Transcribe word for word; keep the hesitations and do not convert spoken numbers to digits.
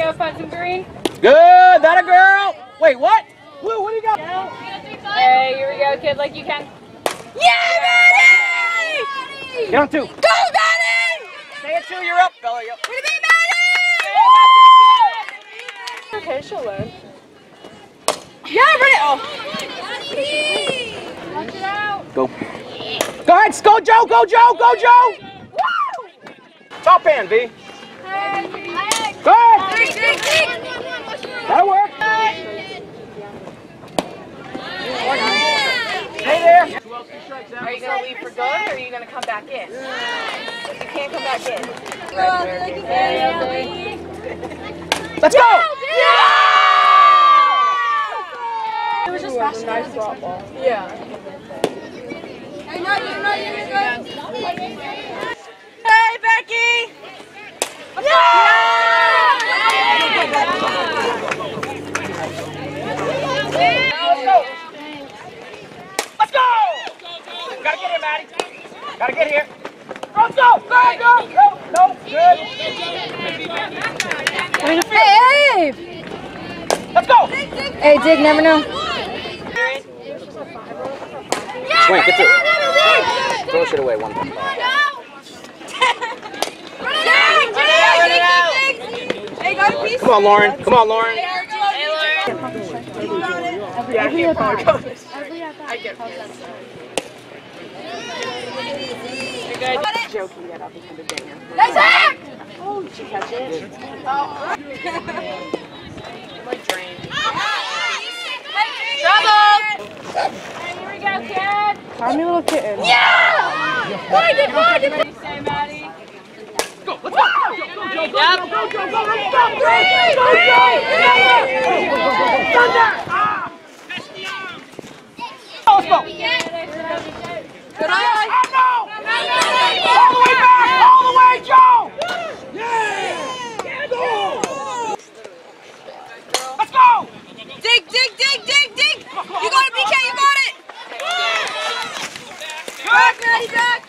go, find some green. Good, that a girl. Wait, what? Blue, what do you got? Hey, here we go, kid, like you can. Yeah, Maddie! Get on two. Go, Maddie! Stay at two, you're up, fella. Yep. Way to be, Maddie! Okay, she'll learn. Yeah, bring it. Oh. Watch it out. Go. Go ahead, go Joe, go Joe, go Joe! Woo! Top hand, V. Go ahead! Dig, dig, dig. That'll work. Stay there. Are you going to leave for good, or are you going to come back in? You can't come back in. Let's go! It was just fast, nice drop ball. Yeah. Hey, no, you, no, you, you, Hey, Becky! Yeah! Let's go! Gotta get here, Maddie. Gotta get here. Let's go! Go, go! No, no, good. Hey, Abe! Let's go! Hey, Dig, never know. Swing, get through. Throw shit away, one more. Hey, go to piece. Come on, Lauren. Come on, Lauren. Hey, Lauren. Yeah, I can't probably go this. I get it. You're good. Joking that up into the dinner. Nice hack! Oh, did she catch it? Oh. Like drained. Trouble! Hey, here we go, kid. Tiny little kitten. Yeah! Find it, find it! What do you say, Maddie? Go, let's go! Go, go, go, go, go, go, go, go, go, let's go! Three! Go, go! Thunder! Ah! Let's go! Good eye! Oh, no! All the way back! All the way, Joe! Yeah! Go! Let's go! Dig, dig, dig, dig, dig! You got it, B K, you got it! Back, Maddie, back!